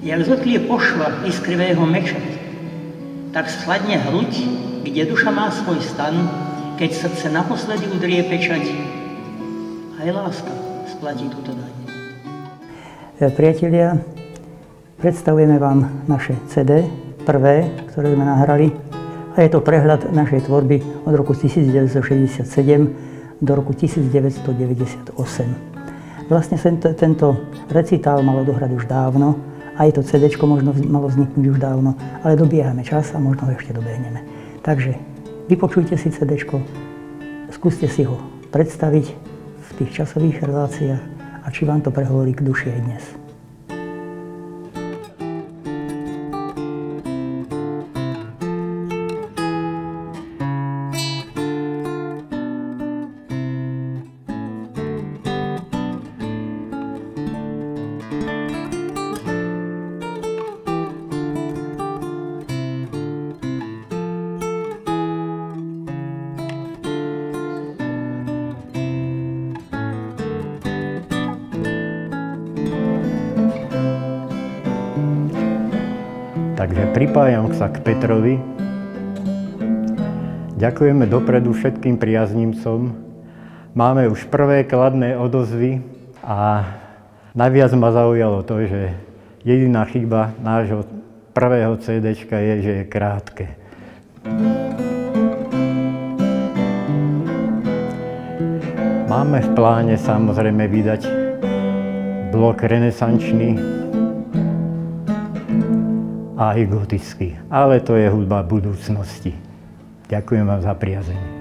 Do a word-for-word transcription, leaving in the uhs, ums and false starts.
Jak zotlie pošva iskrivého meča, tak schladne hruď, kde duša má svoj stan, keď srdce naposledy udrie pečať. Aj láska splatí túto daň. Priatelia, predstavujeme vám naše cé dé, prvé, ktoré sme nahrali. A je to prehľad našej tvorby od roku devätnásťstošesťdesiatsedem do roku devätnásťstodeväťdesiatosem. Vlastne tento, tento recitál malo dohrať už dávno, aj to cé déčko možno malo vzniknúť už dávno, ale dobiehame čas a možno ho ešte dobehneme. Takže vypočujte si cé déčko, skúste si ho predstaviť v tých časových reláciách a či vám to prehovorí k duši aj dnes. Takže pripájam sa k Petrovi. Ďakujeme dopredu všetkým priaznivcom. Máme už prvé kladné odozvy a najviac ma zaujalo to, že jediná chyba nášho prvého cé déčka je, že je krátke. Máme v pláne samozrejme vydať blok renesančný, aj gotický, ale to je hudba budúcnosti. Ďakujem vám za priazeň.